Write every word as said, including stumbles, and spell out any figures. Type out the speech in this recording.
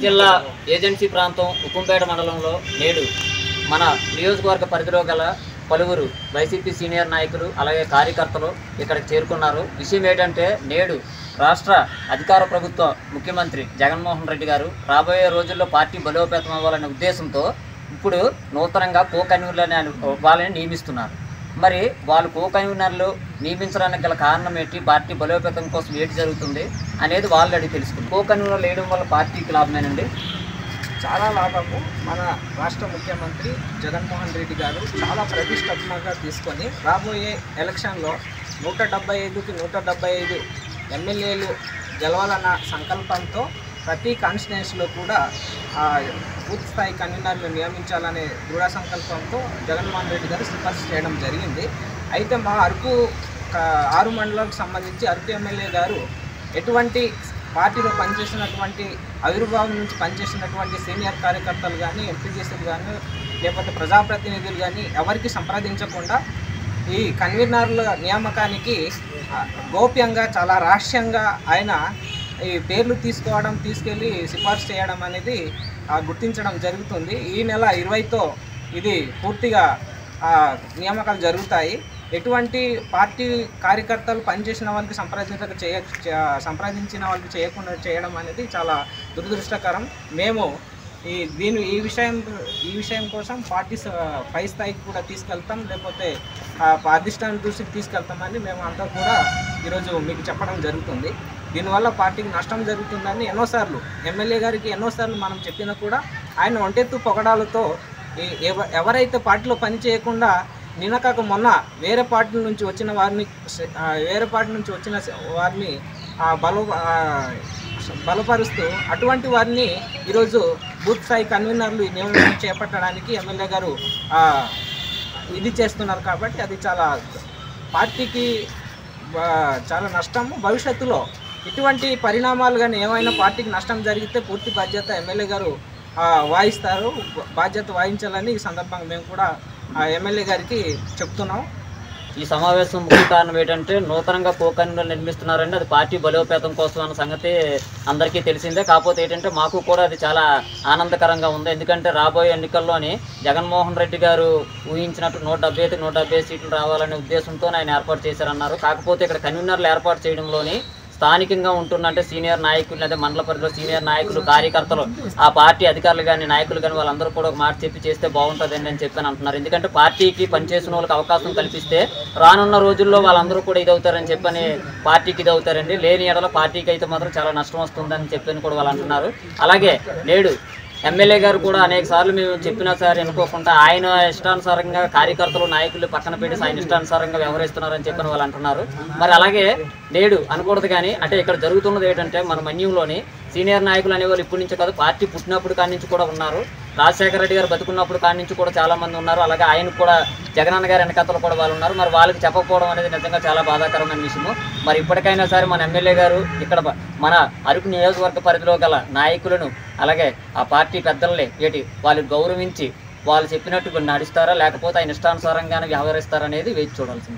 జిల్లా ఏజెన్సీ ప్రాంతం ఉక్కుంపేట మండలంలో నేడు మన నియోజకవర్గ పరిధిలో గల పలువురు వైసీపీ సీనియర్ నాయకులు అలాగే కార్యకర్తలు ఇక్కడికి చేరుకున్నారు. విషయం ఏంటంటే నేడు రాష్ట్ర అధికార ప్రభుత్వ ముఖ్యమంత్రి జగన్మోహన్ రెడ్డి గారు రాబోయే రోజుల్లో పార్టీ బలోపేతం అవ్వాలనే ఉద్దేశంతో ఇప్పుడు నూతనంగా కో కన్వీనర్లని వాళ్ళని నియమిస్తున్నారు. మరి వాళ్ళు కో కన్వీనర్లు నియమించడానికి గల కారణం ఏంటి, పార్టీ బలోపేతం కోసం ఏంటి జరుగుతుంది అనేది వాళ్ళు అడిగి తెలుసుకుంది. కో కన్వీనర్లు వేయడం వల్ల పార్టీకి లాభమేనండి? చాలా లాభము. మన రాష్ట్ర ముఖ్యమంత్రి జగన్మోహన్ రెడ్డి గారు చాలా ప్రతిష్టాత్మకంగా తీసుకొని రాబోయే ఎలక్షన్లో నూట డెబ్బై ఐదుకి నూట డెబ్బై ఐదు ఎమ్మెల్యేలు గెలవాలన్న సంకల్పంతో ప్రతి కాన్స్టిట్యున్సీలో కూడా బూత్ స్థాయి కన్వీనర్లు నియమించాలనే దృఢ సంకల్పంతో జగన్మోహన్ రెడ్డి గారు సిఫార్సు చేయడం జరిగింది. అయితే మా అరకు ఆరు మండలాలకు సంబంధించి అరకు ఎమ్మెల్యే గారు ఎటువంటి పార్టీలో పనిచేసినటువంటి ఆవిర్భావం నుంచి పనిచేసినటువంటి సీనియర్ కార్యకర్తలు కానీ ఎంపీజీసీలు కానీ లేకపోతే ప్రజాప్రతినిధులు కానీ ఎవరికి సంప్రదించకుండా ఈ కన్వీనర్ల నియామకానికి గోప్యంగా చాలా రహస్యంగా ఆయన ఈ పేర్లు తీసుకోవడం తీసుకెళ్ళి సిఫార్సు చేయడం అనేది గుర్తించడం జరుగుతుంది. ఈ నెల ఇరవైతో ఇది పూర్తిగా నియామకాలు జరుగుతాయి. ఎటువంటి పార్టీ కార్యకర్తలు పనిచేసిన వాళ్ళకి సంప్రదించక చేయ సంప్రదించిన వాళ్ళకి చేయకుండా చేయడం అనేది చాలా దురదృష్టకరం. మేము ఈ దీని ఈ విషయం ఈ విషయం కోసం పార్టీ పై స్థాయికి కూడా తీసుకెళ్తాం, లేకపోతే అధిష్టానం దృష్టికి తీసుకెళ్తామని మేము అంతా కూడా ఈరోజు మీకు చెప్పడం జరుగుతుంది. దీనివల్ల పార్టీకి నష్టం జరుగుతుందని ఎన్నోసార్లు ఎమ్మెల్యే గారికి ఎన్నోసార్లు మనం చెప్పినా కూడా ఆయన ఒంటెత్తు పొగడాలతో ఎవరైతే పార్టీలో పని చేయకుండా నిన్నకాక మొన్న వేరే పార్టీ నుంచి వచ్చిన వారిని వేరే పార్టీ నుంచి వచ్చిన వారిని బలో బలపరుస్తూ అటువంటి వారిని ఈరోజు బూత్ స్థాయి కన్వీనర్లు నియమనం చేపట్టడానికి ఎమ్మెల్యే గారు ఇది చేస్తున్నారు. కాబట్టి అది చాలా పార్టీకి చాలా నష్టము. భవిష్యత్తులో ఇటువంటి పరిణామాలు కానీ ఏమైనా పార్టీకి నష్టం జరిగితే పూర్తి బాధ్యత ఎమ్మెల్యే గారు వాయిస్తారు. బాధ్యత వాయించాలని ఈ సందర్భంగా మేము కూడా ఎమ్మెల్యే గారికి చెప్తున్నాం. ఈ సమావేశం ముఖ్య కారణం ఏంటంటే నూతనంగా కో కన్వీనర్లు నిర్మిస్తున్నారండి. అది పార్టీ బలోపేతం కోసం అన్న సంగతి అందరికీ తెలిసిందే. కాకపోతే ఏంటంటే మాకు కూడా అది చాలా ఆనందకరంగా ఉంది. ఎందుకంటే రాబోయే ఎన్నికల్లోని జగన్మోహన్ రెడ్డి గారు ఊహించినట్టు నూట డెబ్బై ఐదు నూట డెబ్బై సీట్లు రావాలనే ఉద్దేశంతో ఆయన ఏర్పాటు చేశారన్నారు. కాకపోతే ఇక్కడ కన్వీనర్లు ఏర్పాటు చేయడంలోని స్థానికంగా ఉంటున్నట్టే సీనియర్ నాయకులు లేదా మండల పరిధిలో సీనియర్ నాయకులు కార్యకర్తలు ఆ పార్టీ అధికారులు కానీ నాయకులు కానీ వాళ్ళందరూ కూడా ఒక మాట చెప్పి చేస్తే బాగుంటుందండి అని చెప్పని అంటున్నారు. ఎందుకంటే పార్టీకి పనిచేసిన వాళ్ళకి అవకాశం కల్పిస్తే రానున్న రోజుల్లో వాళ్ళందరూ కూడా ఇదవుతారని చెప్పని పార్టీకి ఇదవుతారండి. లేని ఎడల పార్టీకి అయితే మాత్రం చాలా నష్టం వస్తుందని చెప్పని కూడా వాళ్ళు అంటున్నారు. అలాగే నేడు ఎమ్మెల్యే గారు కూడా అనేక సార్లు మేము చెప్పినా సార్ అనుకోకుండా ఆయన ఇష్టానుసారంగా కార్యకర్తలు నాయకులు పక్కన పెట్టి ఆయన ఇష్టానుసారంగా వ్యవహరిస్తున్నారని చెప్పని వాళ్ళు అంటున్నారు. మరి అలాగే నేడు అనకూడదు కానీ అంటే ఇక్కడ జరుగుతున్నది ఏంటంటే మన మన్యంలోని సీనియర్ నాయకులు అనేవాళ్ళు ఇప్పటి నుంచి కాదు పార్టీ పుట్టినప్పుడు కాడి నుంచి కూడా ఉన్నారు. రాజశేఖర రెడ్డి గారు బతుకున్నప్పుడు కాడి నుంచి కూడా చాలా మంది ఉన్నారు. అలాగే ఆయనకు కూడా జగనన్న గారి వెనకతలు కూడా వాళ్ళు ఉన్నారు. మరి వాళ్ళకి చెప్పకపోవడం అనేది నిజంగా చాలా బాధాకరమైన విషయము. మరి ఇప్పటికైనా సరే మన ఎమ్మెల్యే గారు ఇక్కడ మన అరకు నియోజకవర్గ పరిధిలో గల నాయకులను అలాగే ఆ పార్టీ పెద్దల్ని ఏంటి వాళ్ళు గౌరవించి వాళ్ళు చెప్పినట్టు నడుస్తారా లేకపోతే ఆయన ఇష్టానుసారంగానే వ్యవహరిస్తారనేది వేచి చూడాల్సింది.